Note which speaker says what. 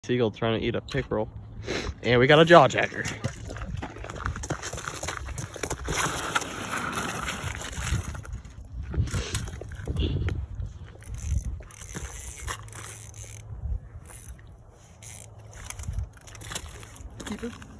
Speaker 1: Seagull trying to eat a pickerel. And we got a jaw jacker. Keep it.